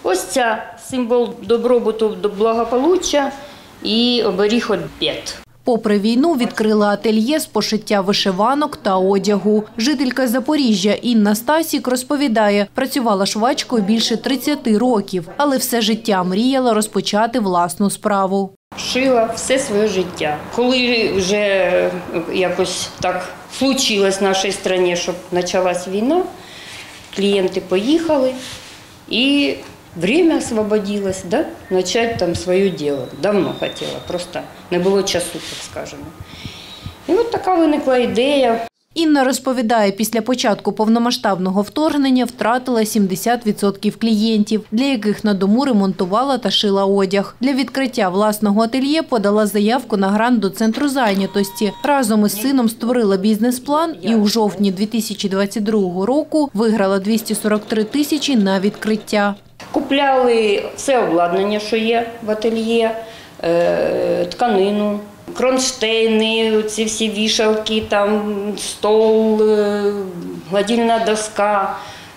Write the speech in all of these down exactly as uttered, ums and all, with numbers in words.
Ось ця символ добробуту, благополуччя і оберіг від бід. Попри війну, відкрила ательє з пошиття вишиванок та одягу. Жителька Запоріжжя Інна Стасік розповідає, працювала швачкою більше тридцяти років, але все життя мріяла розпочати власну справу. Шила все своє життя. Коли вже якось так случилось в нашій країні, щоб почалась війна, клієнти поїхали і время освободилось, да, начать там своє діло. Давно хотіла, просто не було часу, так скажемо. І от така виникла ідея. Інна розповідає, після початку повномасштабного вторгнення втратила сімдесят відсотків клієнтів, для яких на дому ремонтувала та шила одяг. Для відкриття власного ательє подала заявку на грант до Центру зайнятості. Разом із сином створила бізнес-план і у жовтні дві тисячі двадцять другого року виграла двісті сорок три тисячі на відкриття. Купляли все обладнання, що є в ательє, тканину, кронштейни, ці всі вішалки, там стол, гладильна доска,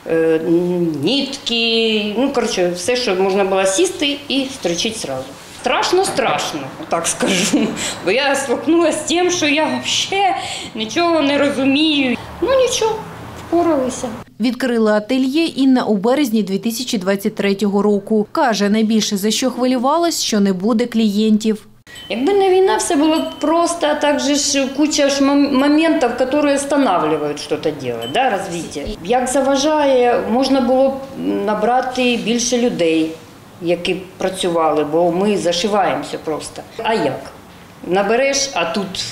нитки, ну, коротше, все, що можна було сісти і строчити одразу. Страшно-страшно, так скажу, бо я стикнулася з тим, що я взагалі нічого не розумію. Ну нічого, впоралися. Відкрила ательє Інна у березні дві тисячі двадцять третього року. Каже, найбільше за що хвилювалась, що не буде клієнтів. Якби не війна, все було просто, а також куча ж моментів, які останавливають щось робити, да, розвиття. Як заважає, можна було б набрати більше людей, які працювали, бо ми зашиваємося просто. А як? Набереш, а тут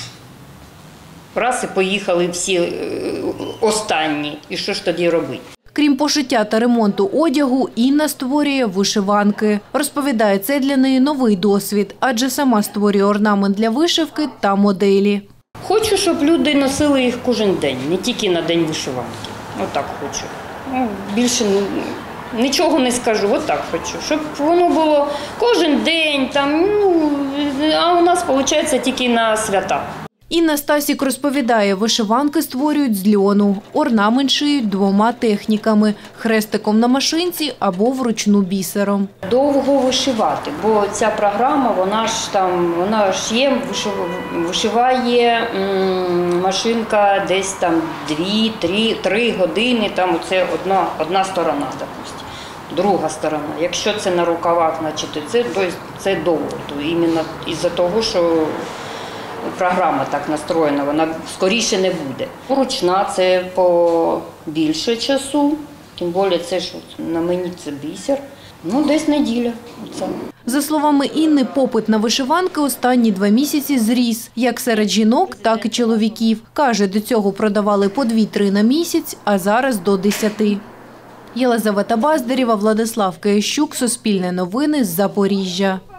раз і поїхали всі останні. І що ж тоді робити? Крім пошиття та ремонту одягу, Інна створює вишиванки. Розповідає, це для неї новий досвід, адже сама створює орнамент для вишивки та моделі. Хочу, щоб люди носили їх кожен день, не тільки на день вишиванки. Отак хочу. Ну, більше нічого не скажу, отак хочу. Щоб воно було кожен день, там, ну, а у нас виходить тільки на свята. Інна Стасік розповідає, вишиванки створюють з льону, орнамент шиють двома техніками – хрестиком на машинці або вручну бісером. Довго вишивати, бо ця програма, вона ж там, вона ж є, вишиває машинка десь там дві-три години, там оце одна, одна сторона, допустим. Друга сторона. Якщо це на рукавах, значить це, це довго, то іменно із-за того, що програма так настроєна, вона скоріше не буде. Ручна – це по більше часу, тим більше це ж на мені це бісер. Ну, десь неділя. Оце. За словами Інни, попит на вишиванки останні два місяці зріс, як серед жінок, так і чоловіків. Каже, до цього продавали по дві-три на місяць, а зараз до десяти. Єлизавета Баздарєва, Владислав Киящук, Суспільне новини, Запоріжжя.